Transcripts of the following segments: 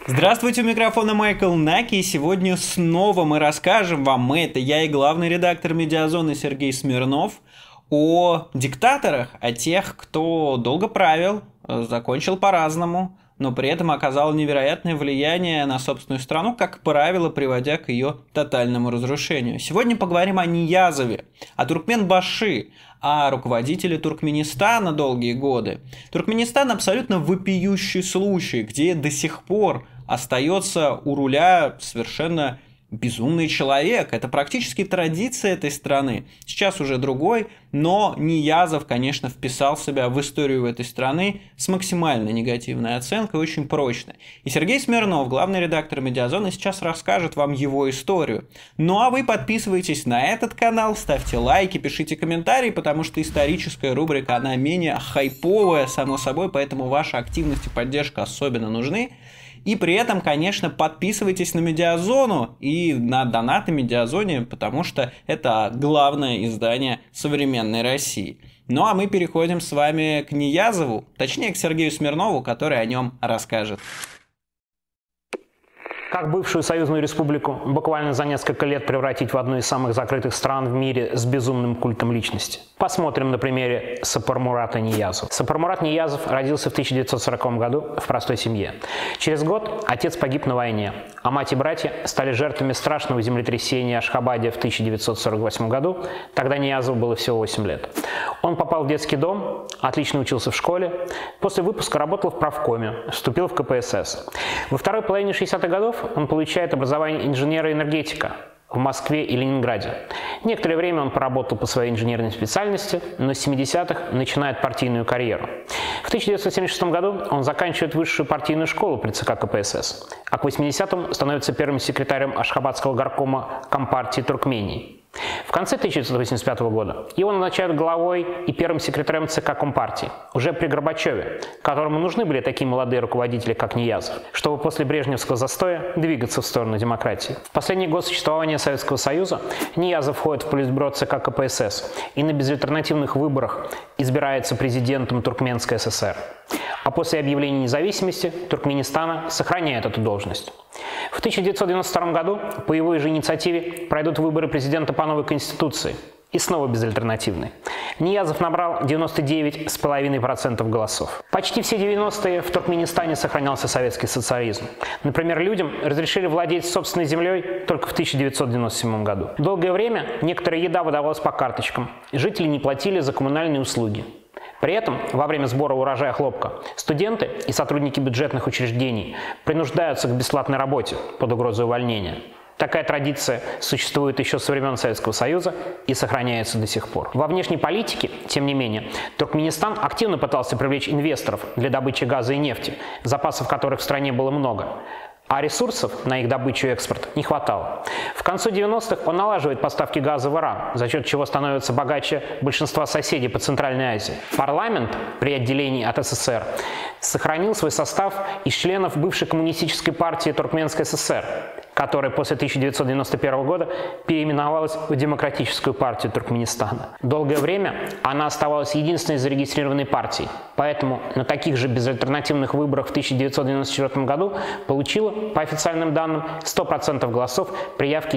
Здравствуйте, у микрофона Майкл Наки, и сегодня снова мы расскажем вам, это я и главный редактор «Медиазоны» Сергей Смирнов, о диктаторах, о тех, кто долго правил, закончил по-разному, но при этом оказал невероятное влияние на собственную страну, как правило, приводя к ее тотальному разрушению. Сегодня поговорим о Ниязове, о Туркменбаши, о руководителе Туркменистана долгие годы. Туркменистан абсолютно вопиющий случай, где до сих пор остается у руля совершенно безумный человек. Это практически традиция этой страны. Сейчас уже другой, но Ниязов, конечно, вписал себя в историю этой страны с максимально негативной оценкой, очень прочно. И Сергей Смирнов, главный редактор «Медиазоны», сейчас расскажет вам его историю. Ну а вы подписывайтесь на этот канал, ставьте лайки, пишите комментарии, потому что историческая рубрика, она менее хайповая, само собой, поэтому ваша активность и поддержка особенно нужны. И при этом, конечно, подписывайтесь на Медиазону и на донаты Медиазоне, потому что это главное издание современной России. Ну а мы переходим с вами к Ниязову, точнее к Сергею Смирнову, который о нем расскажет. Как бывшую союзную республику буквально за несколько лет превратить в одну из самых закрытых стран в мире с безумным культом личности? Посмотрим на примере Сапармурата Ниязова. Сапармурат Ниязов родился в 1940 году в простой семье. Через год отец погиб на войне, а мать и братья стали жертвами страшного землетрясения в Ашхабаде в 1948 году. Тогда Ниязову было всего 8 лет. Он попал в детский дом, отлично учился в школе. После выпуска работал в правкоме, вступил в КПСС. Во второй половине 60-х годов он получает образование инженера-энергетика в Москве и Ленинграде. Некоторое время он поработал по своей инженерной специальности, но с 70-х начинает партийную карьеру. В 1976 году он заканчивает высшую партийную школу при ЦК КПСС, а к 80-м становится первым секретарем Ашхабадского горкома Компартии Туркмении. В конце 1985 года его назначают главой и первым секретарем ЦК Компартии, уже при Горбачеве, которому нужны были такие молодые руководители, как Ниязов, чтобы после брежневского застоя двигаться в сторону демократии. В последний год существования Советского Союза Ниязов входит в политбюро ЦК КПСС и на безальтернативных выборах избирается президентом Туркменской ССР. А после объявления независимости Туркменистана сохраняет эту должность. В 1992 году по его же инициативе пройдут выборы президента по новой конституции. И снова безальтернативные. Ниязов набрал 99,5% голосов. Почти все 90-е в Туркменистане сохранялся советский социализм. Например, людям разрешили владеть собственной землей только в 1997 году. Долгое время некоторая еда выдавалась по карточкам. Жители не платили за коммунальные услуги. При этом во время сбора урожая хлопка студенты и сотрудники бюджетных учреждений принуждаются к бесплатной работе под угрозой увольнения. Такая традиция существует еще со времен Советского Союза и сохраняется до сих пор. Во внешней политике, тем не менее, Туркменистан активно пытался привлечь инвесторов для добычи газа и нефти, запасов которых в стране было много. А ресурсов на их добычу и экспорт не хватало. В конце 90-х он налаживает поставки газа в Иран, за счет чего становится богаче большинства соседей по Центральной Азии. Парламент при отделении от СССР сохранил свой состав из членов бывшей коммунистической партии Туркменской ССР, которая после 1991 года переименовалась в Демократическую партию Туркменистана. Долгое время она оставалась единственной зарегистрированной партией, поэтому на таких же безальтернативных выборах в 1994 году получила, по официальным данным, 100% голосов при явке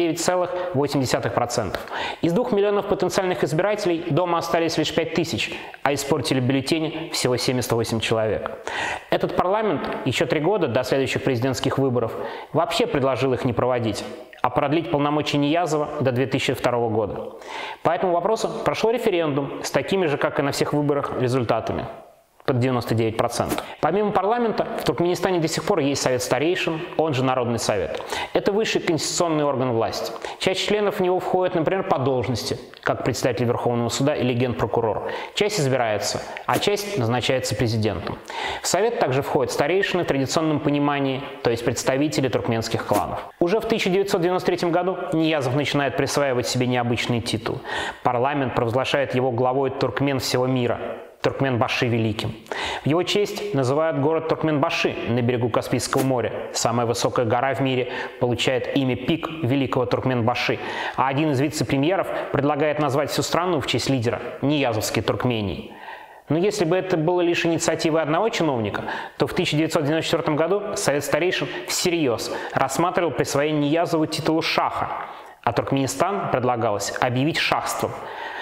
99,8%. Из 2 миллионов потенциальных избирателей дома остались лишь 5 тысяч, а испортили бюллетени всего 78 человек. Этот парламент еще 3 года до следующих президентских выборов вообще предложил их не проводить, а продлить полномочия Ниязова до 2002 года. По этому вопросу прошел референдум с такими же, как и на всех выборах, результатами. Под 99%. Помимо парламента, в Туркменистане до сих пор есть Совет старейшин, он же Народный совет. Это высший конституционный орган власти. Часть членов в него входит, например, по должности, как председатель Верховного суда или генпрокурор. Часть избирается, а часть назначается президентом. В Совет также входят старейшины в традиционном понимании, то есть представители туркменских кланов. Уже в 1993 году Ниязов начинает присваивать себе необычный титул. Парламент провозглашает его главой туркмен всего мира. Туркменбаши Великим. В его честь называют город Туркменбаши на берегу Каспийского моря. Самая высокая гора в мире получает имя Пик Великого Туркменбаши, а один из вице-премьеров предлагает назвать всю страну в честь лидера Ниязовской Туркмении. Но если бы это было лишь инициативой одного чиновника, то в 1994 году Совет старейшин всерьез рассматривал присвоение Ниязову титула шаха, а Туркменистан предлагалось объявить шахством.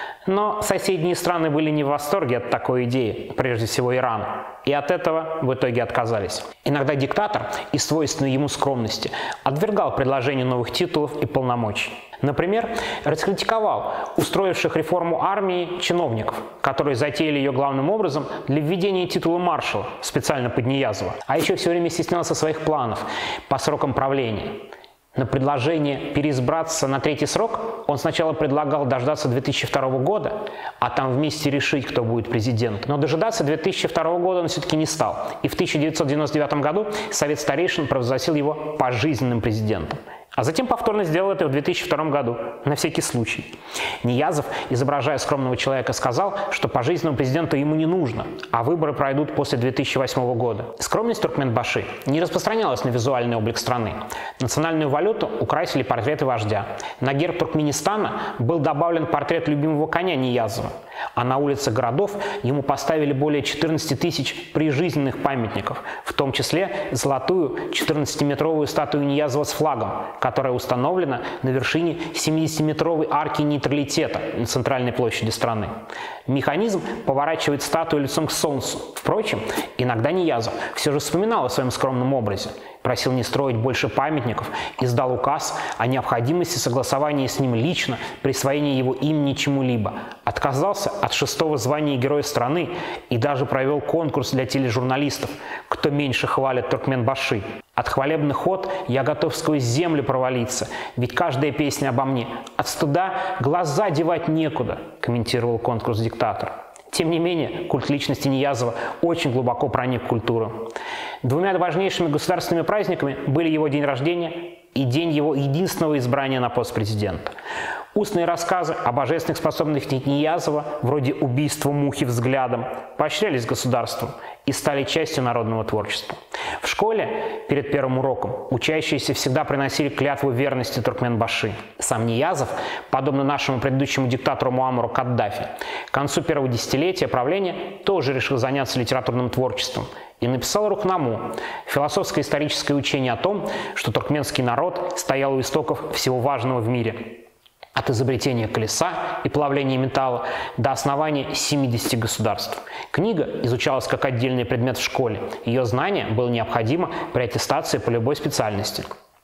Но соседние страны были не в восторге от такой идеи, прежде всего Иран, и от этого в итоге отказались. Иногда диктатор, из свойственной ему скромности, отвергал предложение новых титулов и полномочий. Например, раскритиковал устроивших реформу армии чиновников, которые затеяли ее главным образом для введения титула маршала специально под Ниязова, а еще все время стеснялся своих планов по срокам правления. На предложение переизбраться на третий срок он сначала предлагал дождаться 2002 года, а там вместе решить, кто будет президентом. Но дожидаться 2002 года он все-таки не стал. И в 1999 году Совет старейшин провозгласил его пожизненным президентом. А затем повторно сделал это в 2002 году, на всякий случай. Ниязов, изображая скромного человека, сказал, что пожизненному президенту ему не нужно, а выборы пройдут после 2008 года. Скромность Туркменбаши не распространялась на визуальный облик страны. Национальную валюту украсили портреты вождя. На герб Туркменистана был добавлен портрет любимого коня Ниязова. А на улице городов ему поставили более 14 тысяч прижизненных памятников, в том числе золотую 14-метровую статую Ниязова с флагом, которая установлена на вершине 70-метровой арки нейтралитета на центральной площади страны. Механизм поворачивает статую лицом к солнцу. Впрочем, иногда Ниязов все же вспоминал о своем скромном образе, просил не строить больше памятников, издал указ о необходимости согласования с ним лично присвоения его имени чему-либо, отказался от 6-го звания Героя страны и даже провел конкурс для тележурналистов, кто меньше хвалит Туркменбаши. От хвалебных ход я готов сквозь землю провалиться, ведь каждая песня обо мне. От стыда глаза девать некуда, комментировал конкурс диктатор. Тем не менее, культ личности Ниязова очень глубоко проник в культуру. Двумя важнейшими государственными праздниками были его день рождения и день его единственного избрания на пост президента. Устные рассказы о божественных способностях Ниязова, вроде убийства мухи взглядом, поощрялись государством и стали частью народного творчества. В школе перед первым уроком учащиеся всегда приносили клятву верности Туркменбаши. Сам Ниязов, подобно нашему предыдущему диктатору Муаммару Каддафи, к концу первого десятилетия правления тоже решил заняться литературным творчеством и написал «Рухнаму» – философско-историческое учение о том, что туркменский народ стоял у истоков всего важного в мире. От изобретения колеса и плавления металла до основания 70 государств. Книга изучалась как отдельный предмет в школе. Ее знание было необходимо при аттестации по любой специальности.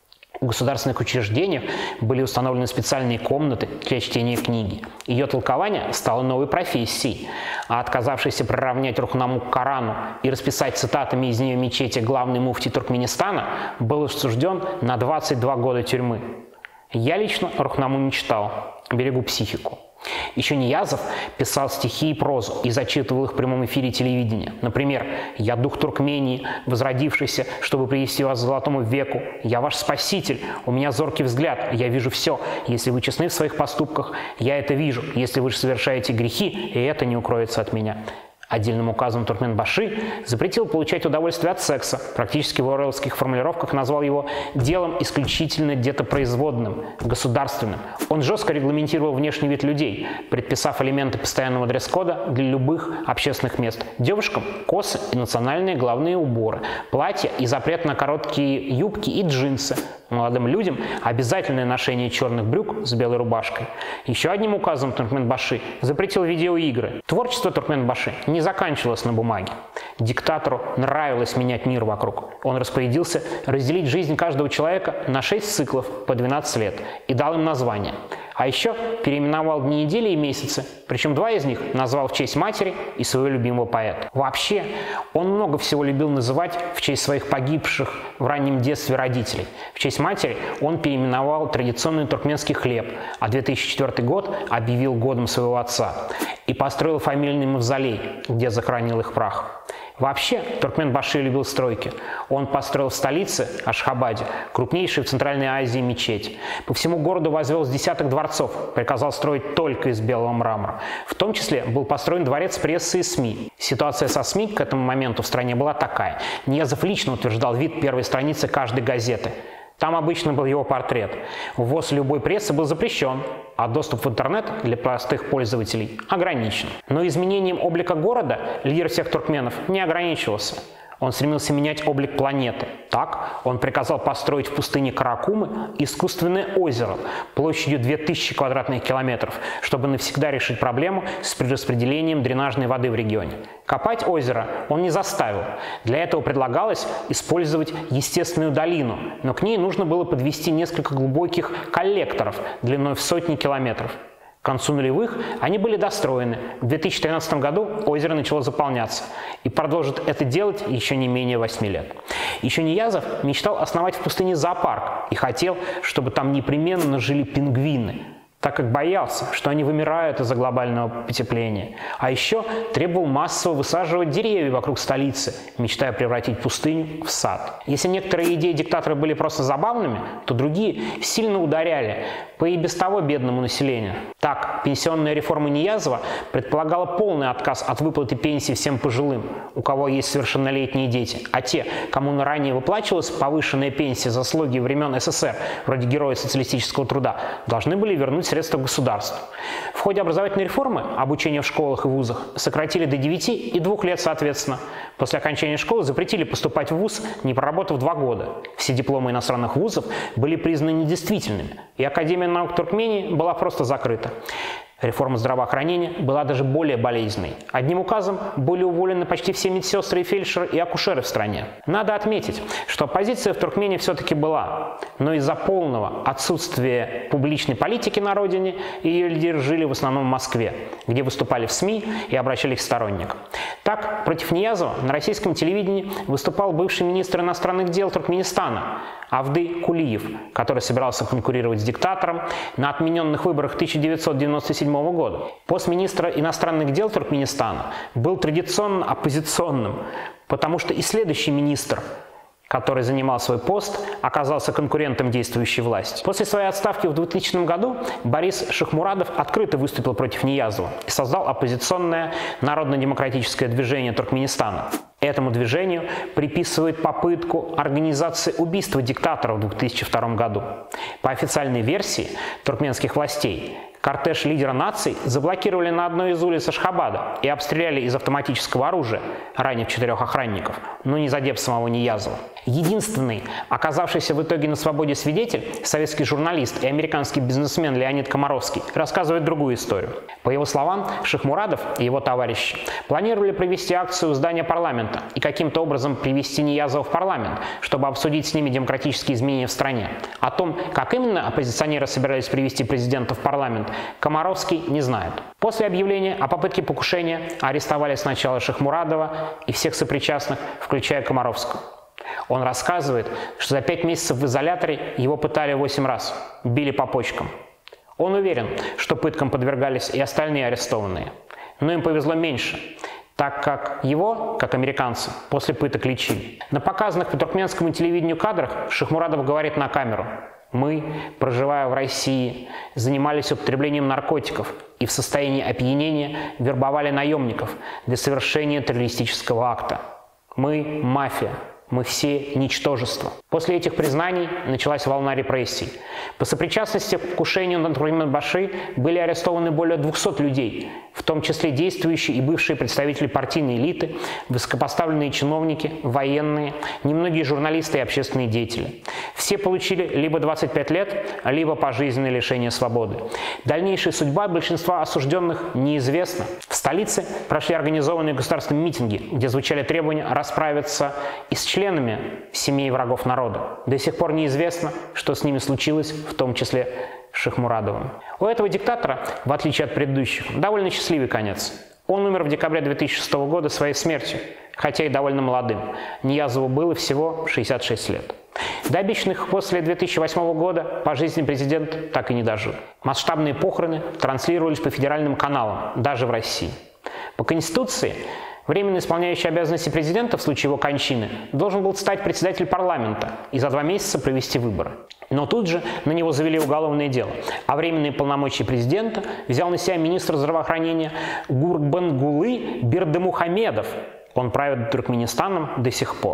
В государственных учреждениях были установлены специальные комнаты для чтения книги. Ее толкование стало новой профессией, а отказавшийся приравнять Рухнаму к Корану и расписать цитатами из нее мечети главный муфти Туркменистана был осужден на 22 года тюрьмы. Я лично Рухнаму не читал, берегу психику. Еще Ниязов писал стихи и прозу и зачитывал их в прямом эфире телевидения. Например, «Я дух Туркмении, возродившийся, чтобы привести вас к золотому веку. Я ваш спаситель, у меня зоркий взгляд, я вижу все. Если вы честны в своих поступках, я это вижу. Если вы же совершаете грехи, и это не укроется от меня». Отдельным указом Туркменбаши запретил получать удовольствие от секса, практически в оруэлловских формулировках назвал его делом исключительно детопроизводным, государственным. Он жестко регламентировал внешний вид людей, предписав элементы постоянного дресс-кода для любых общественных мест. Девушкам – косы и национальные головные уборы, платья и запрет на короткие юбки и джинсы. Молодым людям обязательное ношение черных брюк с белой рубашкой. Еще одним указом Туркменбаши запретил видеоигры. Творчество Туркменбаши не заканчивалось на бумаге. Диктатору нравилось менять мир вокруг. Он распорядился разделить жизнь каждого человека на 6 циклов по 12 лет и дал им названия. А еще переименовал дни недели и месяцы, причем 2 из них назвал в честь матери и своего любимого поэта. Вообще, он много всего любил называть в честь своих погибших в раннем детстве родителей. В честь матери он переименовал традиционный туркменский хлеб, а 2004 год объявил годом своего отца и построил фамильный мавзолей, где захоронил их прах. Вообще, Туркменбаши любил стройки. Он построил в столице, Ашхабаде, крупнейшую в Центральной Азии мечеть. По всему городу возвел с десяток дворцов, приказал строить только из белого мрамора. В том числе был построен дворец прессы и СМИ. Ситуация со СМИ к этому моменту в стране была такая. Ниязов лично утверждал вид первой страницы каждой газеты. Там обычно был его портрет. Ввоз любой прессы был запрещен, а доступ в интернет для простых пользователей ограничен. Но изменением облика города лидер всех туркменов не ограничивался. Он стремился менять облик планеты. Так, он приказал построить в пустыне Каракумы искусственное озеро площадью 2000 квадратных километров, чтобы навсегда решить проблему с перераспределением дренажной воды в регионе. Копать озеро он не заставил. Для этого предлагалось использовать естественную долину, но к ней нужно было подвести несколько глубоких коллекторов длиной в сотни километров. К концу нулевых они были достроены. В 2013 году озеро начало заполняться и продолжит это делать еще не менее 8 лет. Еще Ниязов мечтал основать в пустыне зоопарк и хотел, чтобы там непременно жили пингвины, так как боялся, что они вымирают из-за глобального потепления. А еще требовал массово высаживать деревья вокруг столицы, мечтая превратить пустыню в сад. Если некоторые идеи диктатора были просто забавными, то другие сильно ударяли по и без того бедному населению. Так, пенсионная реформа Ниязова предполагала полный отказ от выплаты пенсии всем пожилым, у кого есть совершеннолетние дети, а те, кому ранее выплачивалась повышенная пенсия за заслуги времен СССР, вроде героя социалистического труда, должны были вернуть средства государству. В ходе образовательной реформы обучение в школах и вузах сократили до 9 и 2 лет соответственно. После окончания школы запретили поступать в вуз, не проработав 2 года. Все дипломы иностранных вузов были признаны недействительными, и Академия наук Туркмении была просто закрыта. Реформа здравоохранения была даже более болезненной. Одним указом были уволены почти все медсестры, и фельдшеры и акушеры в стране. Надо отметить, что оппозиция в Туркмении все-таки была, но из-за полного отсутствия публичной политики на родине ее лидеры жили в основном в Москве, где выступали в СМИ и обращались к сторонникам. Так, против Ниязова на российском телевидении выступал бывший министр иностранных дел Туркменистана Авды Кулиев, который собирался конкурировать с диктатором на отмененных выборах 1997 года. Пост министра иностранных дел Туркменистана был традиционно оппозиционным, потому что и следующий министр, который занимал свой пост, оказался конкурентом действующей власти. После своей отставки в 2000 году Борис Шахмурадов открыто выступил против Ниязова и создал оппозиционное народно-демократическое движение Туркменистана. Этому движению приписывают попытку организации убийства диктатора в 2002 году. По официальной версии туркменских властей, кортеж лидера наций заблокировали на одной из улиц Ашхабада и обстреляли из автоматического оружия, ранив 4 охранников, но не задев самого Ниязова. Единственный оказавшийся в итоге на свободе свидетель, советский журналист и американский бизнесмен Леонид Комаровский, рассказывает другую историю. По его словам, Шахмурадов и его товарищи планировали провести акцию у здания парламента и каким-то образом привести Ниязова в парламент, чтобы обсудить с ними демократические изменения в стране. О том, как именно оппозиционеры собирались привести президента в парламент, Комаровский не знает. После объявления о попытке покушения арестовали сначала Шахмурадова и всех сопричастных, включая Комаровского. Он рассказывает, что за 5 месяцев в изоляторе его пытали 8 раз, били по почкам. Он уверен, что пыткам подвергались и остальные арестованные. Но им повезло меньше, так как его, как американца, после пыток лечили. На показанных по туркменскому телевидению кадрах Шахмурадов говорит на камеру: «Мы, проживая в России, занимались употреблением наркотиков и в состоянии опьянения вербовали наемников для совершения террористического акта. Мы – мафия. Мы все ничтожество». После этих признаний началась волна репрессий. По сопричастности к покушению на Туркменбаши были арестованы более 200 людей, в том числе действующие и бывшие представители партийной элиты, высокопоставленные чиновники, военные, немногие журналисты и общественные деятели. Все получили либо 25 лет, либо пожизненное лишение свободы. Дальнейшая судьба большинства осужденных неизвестна. В столице прошли организованные государственные митинги, где звучали требования расправиться и с членами семей врагов народа. До сих пор неизвестно, что с ними случилось, в том числе с Шахмурадовым. У этого диктатора, в отличие от предыдущих, довольно счастливый конец. Он умер в декабре 2006 года своей смертью, хотя и довольно молодым. Ниязову было всего 66 лет. До обещанных после 2008 года пожизненный президент так и не дожил. Масштабные похороны транслировались по федеральным каналам, даже в России. По Конституции, временно исполняющий обязанности президента в случае его кончины должен был стать председателем парламента и за 2 месяца провести выборы. Но тут же на него завели уголовное дело, а временные полномочия президента взял на себя министр здравоохранения Гурбангулы Бердымухамедов. Он правит Туркменистаном до сих пор.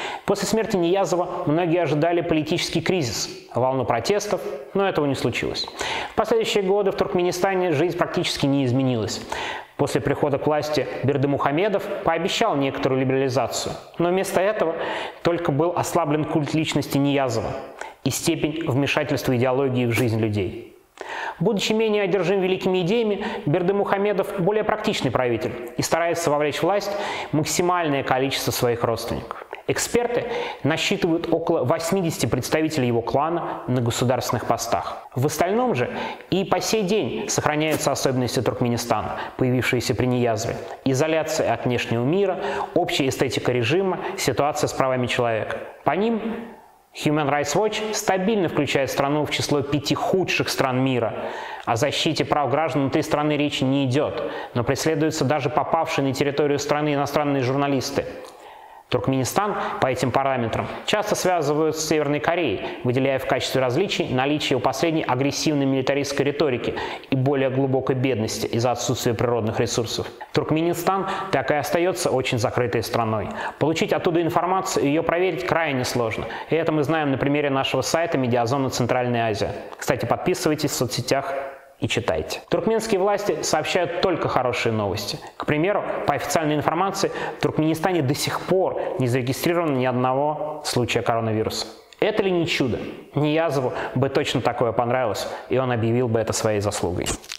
После смерти Ниязова многие ожидали политический кризис, волну протестов, но этого не случилось. В последующие годы в Туркменистане жизнь практически не изменилась. После прихода к власти Бердымухамедов пообещал некоторую либерализацию, но вместо этого только был ослаблен культ личности Ниязова и степень вмешательства идеологии в жизнь людей. Будучи менее одержим великими идеями, Бердымухамедов более практичный правитель и старается вовлечь в власть максимальное количество своих родственников. Эксперты насчитывают около 80 представителей его клана на государственных постах. В остальном же и по сей день сохраняются особенности Туркменистана, появившиеся при Ниязове: изоляция от внешнего мира, общая эстетика режима, ситуация с правами человека. По ним Human Rights Watch стабильно включает страну в число 5 худших стран мира. О защите прав граждан внутри страны речи не идет, но преследуются даже попавшие на территорию страны иностранные журналисты. Туркменистан по этим параметрам часто связывают с Северной Кореей, выделяя в качестве различий наличие у последней агрессивной милитаристской риторики и более глубокой бедности из-за отсутствия природных ресурсов. Туркменистан так и остается очень закрытой страной. Получить оттуда информацию и ее проверить крайне сложно. И это мы знаем на примере нашего сайта «Медиазона Центральная Азия». Кстати, подписывайтесь в соцсетях и читайте. Туркменские власти сообщают только хорошие новости. К примеру, по официальной информации, в Туркменистане до сих пор не зарегистрировано ни одного случая коронавируса. Это ли не чудо? Ниязову бы точно такое понравилось, и он объявил бы это своей заслугой.